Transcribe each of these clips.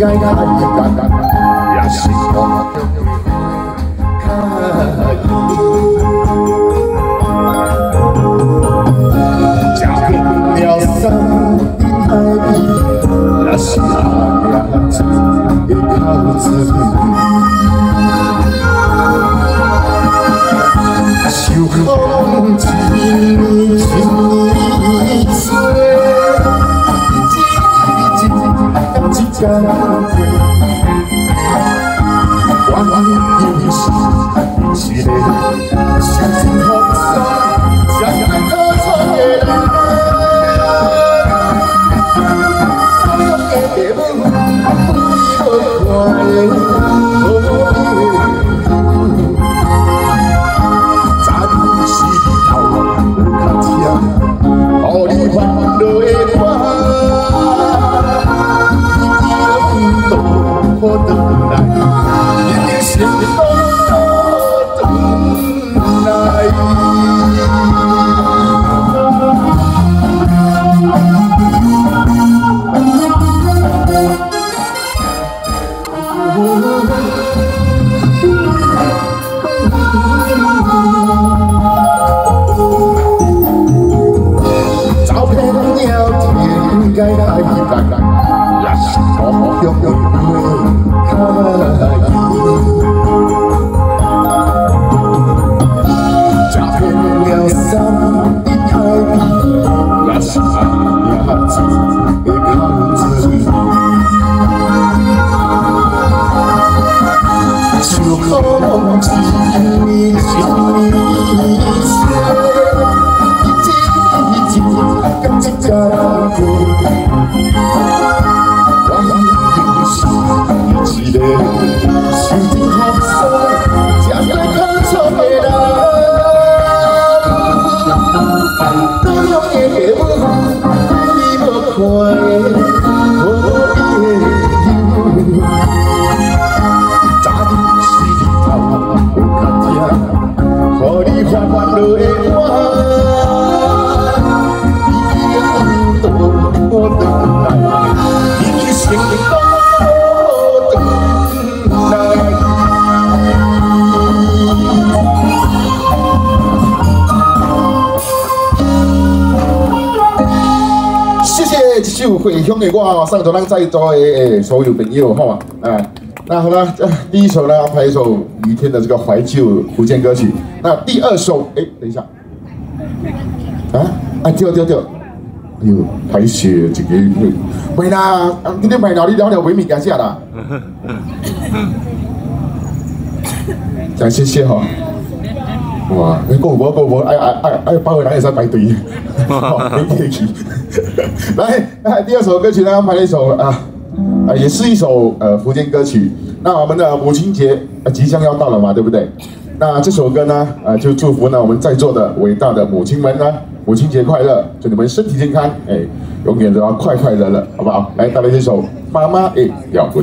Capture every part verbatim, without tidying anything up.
该开干，也是我开加进了三海也是阿子的口子。 受风一年一年吹，一日一天一天过，我已是一个相信风霜、相信可错的人。我的梦，你无看的。 互你烦恼的我，一定都回来，一定成功回来。该来干，也是我用用开加片了三的开笔，也是阿子的口子。受苦一年一年吹。 感情加过，我已是一个受尽风霜、吃过苦楚的人。多样的梦，你无看的，无伊的忧。早日是日头有较疼，互你烦烦恼的我。 我等待，一定成功等待。谢谢这首回乡的我，送给咱在座的所有朋友哈。哎，那好了，第一首呢安排一首于天的这个怀旧福建歌曲。那第二首，哎，等一下，啊啊，对对对。 哎呦，歹势一个，袂啦，今日袂啦，你了了买物件食啦。真谢谢哈。哇，你讲无讲无，爱爱爱爱包个人会使排队。没客气。来，来，第二首歌曲呢，安排了一首啊，啊，也是一首呃福建歌曲。那我们的母亲节即将要到了嘛，对不对？那这首歌呢，呃，就祝福呢我们在座的伟大的母亲们呢。 母亲节快乐！祝你们身体健康，哎，永远都要快快乐乐，好不好？来，带来这首《妈妈的摇滚》。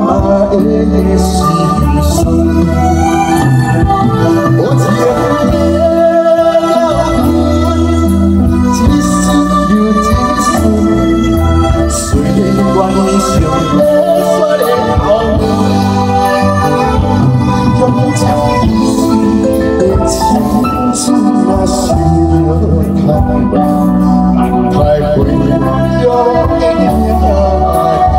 我只你想要说的后面，用尽一生的青春啊，想要看问，但太贵用的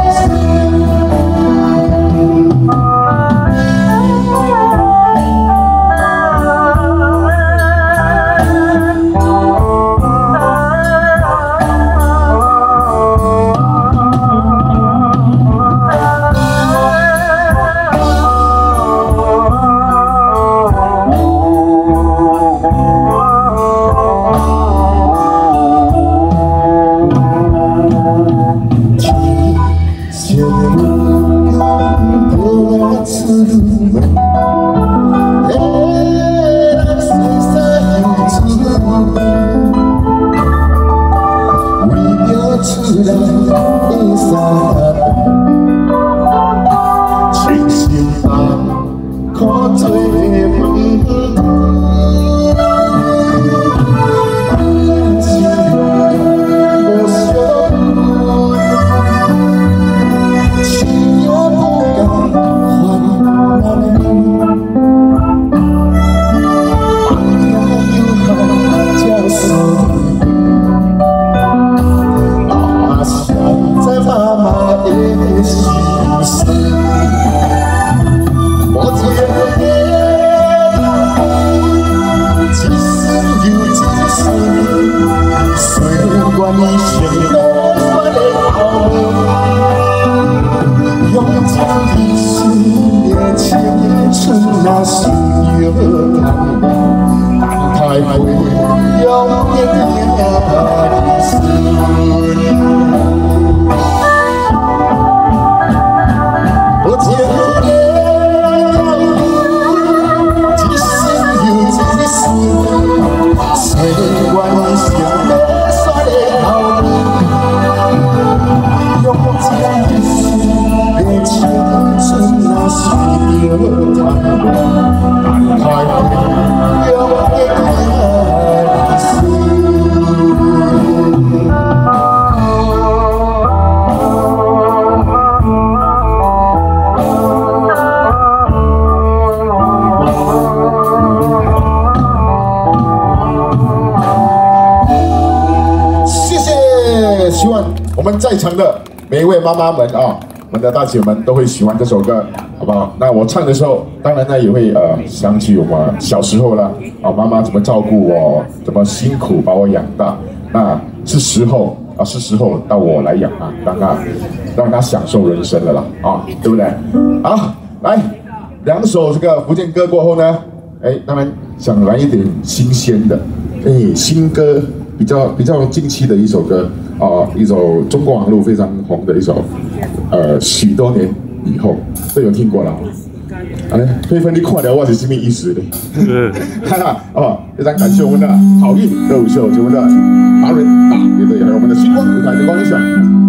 我们在场的每一位妈妈们啊，我们的大姐们都会喜欢这首歌，好不好？那我唱的时候，当然呢也会呃想起我们小时候了啊，妈妈怎么照顾我，怎么辛苦把我养大。那是时候啊，是时候到我来养啊，让他让他享受人生了啦啊，对不对？好，来两首这个福建歌过后呢，哎，当然想来一点新鲜的，哎，新歌。比较比较近期的一首歌啊、呃，一首中国网络非常红的一首，呃，许多年以后，这有听过了。哎，佩芬，你看了我是什么意思呢？哈哈，哦，非常感谢我们的好运歌舞秀，我们的达人大乐队，还有我们的星光舞台的光响。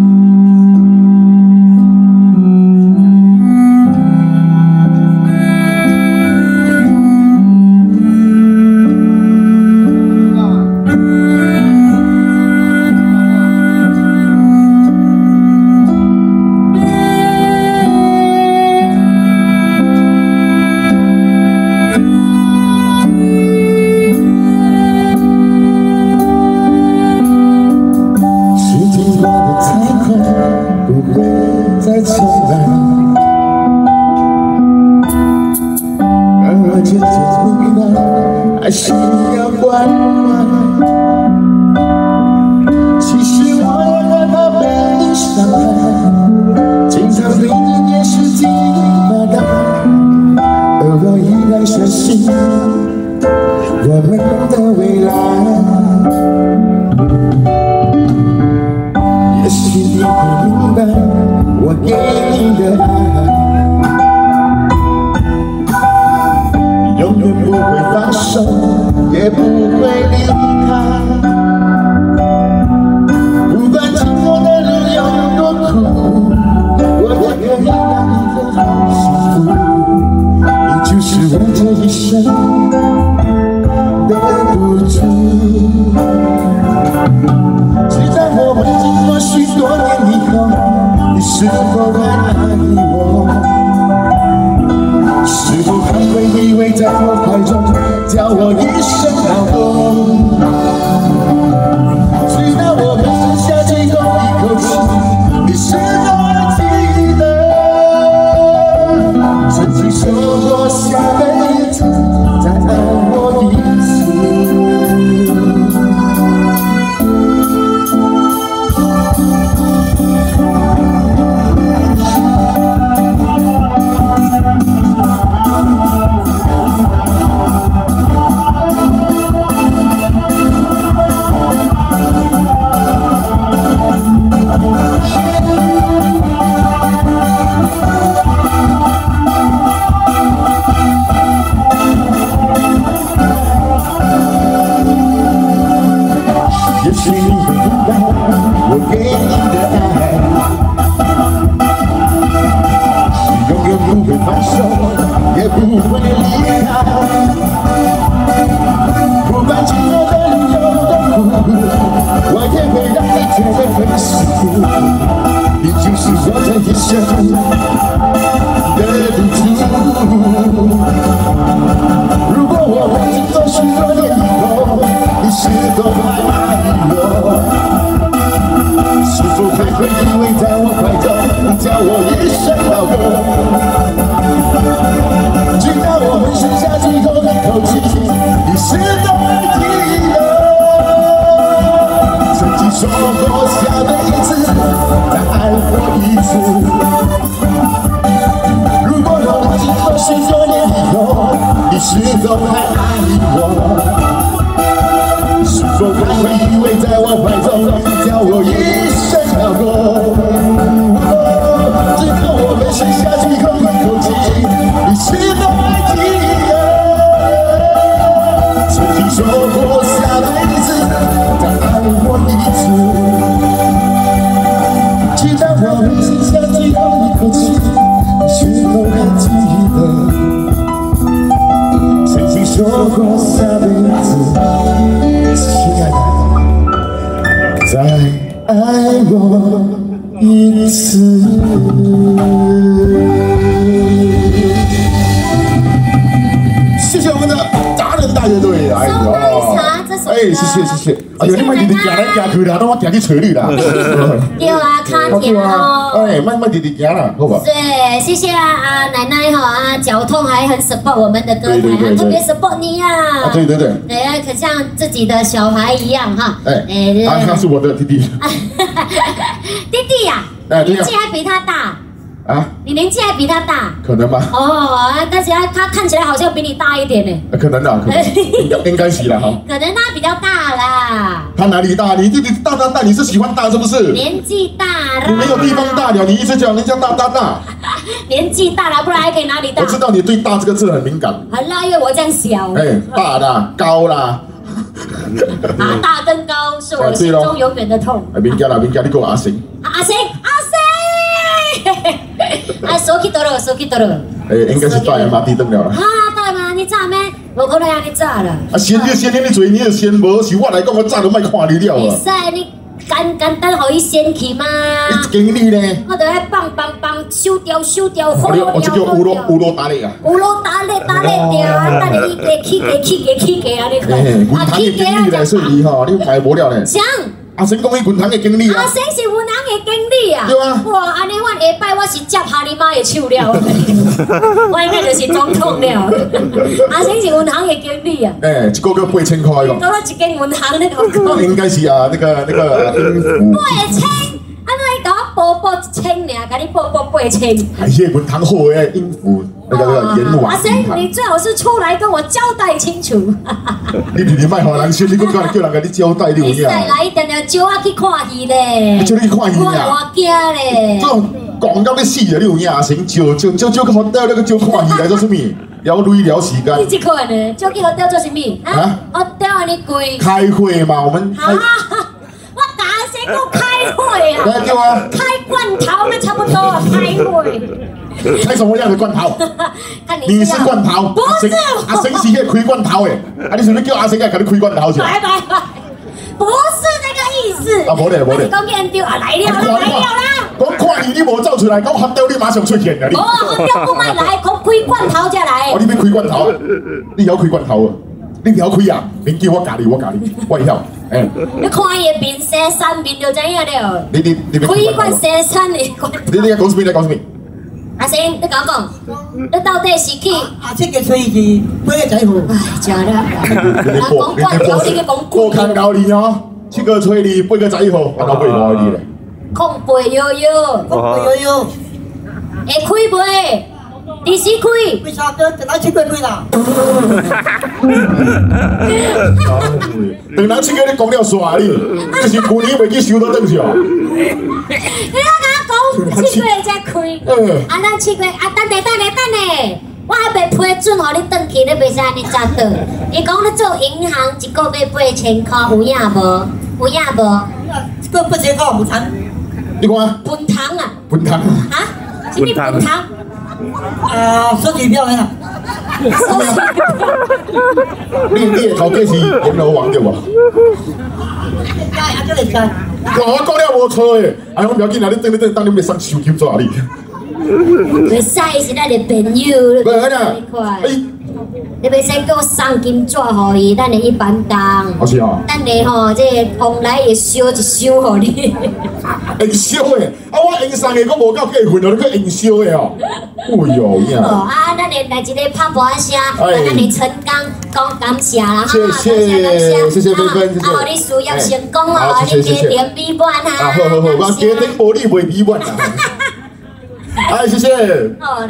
还需要关怀。其实我也害怕被你伤害，经常对你也是听马达，而我依然相信我们的未来。也许你会明白我给你的爱。 永远不会放手，也不会离开。不管经过的路有多苦，我也可以让你的好幸福。你就是我这一生的赌注。直到我们经过许多年以后，你是否还爱我？是否还会依偎在我怀中，叫我一声老公？直到我们剩下最后一口气，你是否还记得？曾经说过下辈子再爱我一次。 也许你会明白我给你的爱，永远不会放手，也不会离开。不管今后的路有多苦，我也会让你觉得很幸福。你就是我这一生的赌注。如果我们经过许多年以后，你是否还爱我？是否还会依偎在我怀中，叫我一声老公？直到我们剩下最后一口气，你是否还记得？曾经说过下辈子再爱我一次。如果我们经过许多年以后，你是否还爱我？ 是否还会依偎在我怀中，叫我一声老公？直到我们剩下最后一口气，你是否还记得？曾经说过下辈子再爱我一次，直到我们剩下最后一口气，你是否还记得？曾经说过下辈子。 亲爱的，再爱我一次。谢谢我们的达人大乐队，哎呦，哎，谢谢谢谢。哎呦，你莫直直行来行去啦，我行去找你啦。 对啊，卡条哦。 哎，莫莫直直行啦，好吧？ 对，谢谢啊啊奶奶哈啊，脚痛还很 support 我们的歌台啊，特别 support 你呀。 啊，对对对。 对啊，可像自己的小孩一样哈。 哎，啊，他是我的弟弟。 弟弟呀，年纪还比他大。 啊，你年纪还比他大， 可能吧？ 哦，但是他他看起来好像比你大一点呢。 可能啊，可能应该是啦哈。 可能他比较大啦。 他哪里大？你弟弟大大大，你是喜欢大是不是？ 年纪大啦。 你没有地方大了，你一直讲人家大大大。 年纪大了，不然还可以哪里大？ 我知道你对大这个字很敏感。 很啦，因为我这样小。 哎，大啦，高啦。 啊，大跟高是我心中永远的痛。 哎，明家啦，明家，你给我阿星。 阿星，阿星。 啊，手去倒了，手去倒了。 诶，应该是大爷妈地灯了啦。 啊，大爷妈，你炸咩？无可能让你炸啦。 啊，先你先你做，你就先无是我来讲，我炸都莫看你了啊。 会使，你简简单互伊先去嘛。 你经理呢？ 我着来放放放，收掉收掉， 好掉。我这叫乌罗乌罗打你啊。 乌罗打你打你掉啊！等你加起价起价起价啊！你看。 啊，起价啊！来说你吼，你卖无了呢。 啥？ 阿星讲伊银行的经理啊， 阿星是银行的经理啊， 对啊， 哇，安尼我下摆我是接下你妈的手了，我应该就是总统了。阿星是银行的经理啊， 哎，一个月八千块咯， 到了一间银行那个， 应该是啊，那个那个英孚， 八千，安怎伊甲我报报一千尔，甲你报报八千， 哎，迄个银行好诶，英孚那个那个阎王。 阿星，你最好是出来跟我交代清楚。 你你你卖互人先，你搁叫叫人甲你交代你有影。 你使来一定要招我去看戏咧。 招你去看戏啊？ 我偌惊咧。 这种讲到要死啊！你有影先招招招招去好钓那个招看戏来做什么？聊累聊时间。 你这款呢？招去好钓做什么？啊？我钓安尼贵。 开会嘛，我们。 啊！我打先讲开会啊。 来叫啊。 开罐头那差不多啊，开会。 开什么样的罐头？你是罐头， 不是阿星是迄开罐头的，啊，你是不是叫阿星来给你开罐头去？ 拜拜拜，不是这个意思。 啊，无咧无咧。 讲见丢啊，来了啦，来了啦。 我看你你无走出来，讲含掉你马上出现啦！你哦，含掉不卖来，讲开罐头才来哦，。你要开罐头啊？你晓开罐头啊？你晓开啊？免叫我教你，我教你，我会晓。哎， 你看伊的面生三面就知影了。 你你你要开罐生产的罐头。 你你讲什么？你讲什么？ 阿星，你甲我讲，你到底是去？ 啊，这个吹是八个仔号， 唉，真了。人讲罐头，你去讲我罐头。 看到你哦，七个吹你，八个仔号，按到八个你咧。 空背悠悠， 我有有， 会开袂？第时开。 为啥要等到七个开啦？ 等人七个你讲了煞你，这是去年未去收到登去哦。 你要甲我讲七月才开， 嗯啊，咱七月啊，等下等下等下，我还未批准互你转去，你袂使安尼早倒。伊讲你做银行一个月八千块，有影无？有影无？ 这个不结靠不谈， 你看， 分汤啊？ 分汤， 啊？什么分汤？ 啊，手机票呢？ 你你的头家是阎罗王对无？ 加啊，这个加， 哇，我讲了无错诶，哎，我不要紧啦，你等你等，当你袂送手机抓你。 袂使是咱的朋友， 不然啊， 快！ 哎， 你袂使叫我送金纸互伊，咱的一般当。 我是啊， 等下吼，这往来会收一收互你。 营销诶，啊，我营送诶，我无够过分哦，你去营销诶哦。哎呦哦呀！ 啊，咱来来一个拍波声， 哎咱的成功讲感谢啦哈， 谢谢感谢谢谢芬芬谢谢啊，互你事业成功好哦，你谢谢谢谢家庭美满哈。 啊，好好好，我家庭玻璃袂美满啊。哎，谢谢。 哦。